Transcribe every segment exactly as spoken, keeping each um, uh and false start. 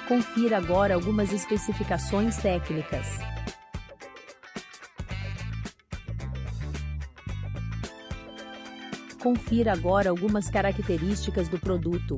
Confira agora algumas especificações técnicas. Confira agora algumas características do produto.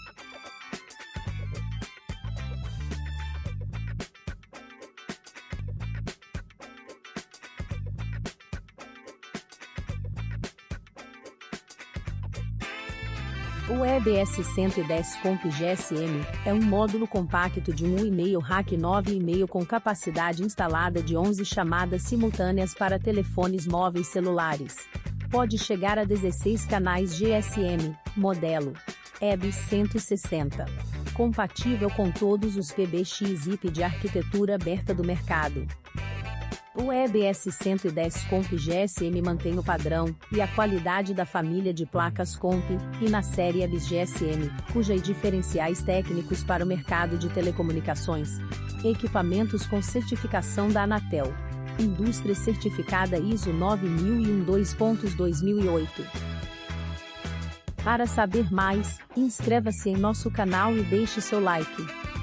O E B S cento e dez Comp G S M é um módulo compacto de um vírgula cinco rack nove vírgula cinco com capacidade instalada de onze chamadas simultâneas para telefones móveis celulares. Pode chegar a dezesseis canais G S M, modelo E B S cento e sessenta. Compatível com todos os P B X I P de arquitetura aberta do mercado. O E B S cento e dez Comp G S M mantém o padrão e a qualidade da família de placas Comp e na série E B S G S M, cuja diferenciais técnicos para o mercado de telecomunicações. Equipamentos com certificação da Anatel. Indústria certificada I S O nove mil e um dois ponto dois mil e oito. Para saber mais, inscreva-se em nosso canal e deixe seu like.